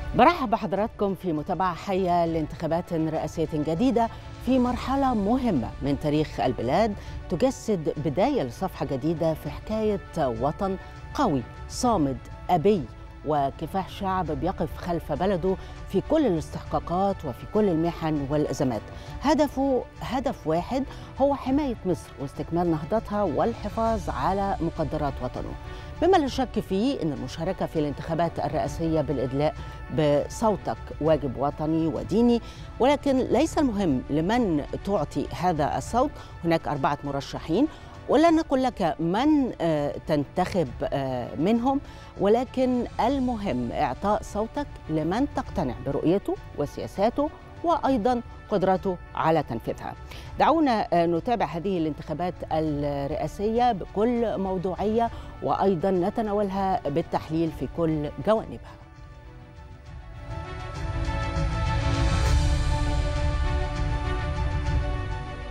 برحب بحضراتكم في متابعة حية لانتخابات رئاسية جديدة في مرحلة مهمة من تاريخ البلاد، تجسد بداية لصفحة جديدة في حكاية وطن قوي صامد أبي وكفاح شعب بيقف خلف بلده في كل الاستحقاقات وفي كل المحن والأزمات. هدف واحد هو حماية مصر واستكمال نهضتها والحفاظ على مقدرات وطنه، بما لا شك فيه أن المشاركة في الانتخابات الرئاسية بالإدلاء بصوتك واجب وطني وديني، ولكن ليس المهم لمن تعطي هذا الصوت. هناك 4 مرشحين ولا نقول لك من تنتخب منهم، ولكن المهم إعطاء صوتك لمن تقتنع برؤيته وسياساته وأيضا قدرته على تنفيذها. دعونا نتابع هذه الانتخابات الرئاسية بكل موضوعية وأيضا نتناولها بالتحليل في كل جوانبها.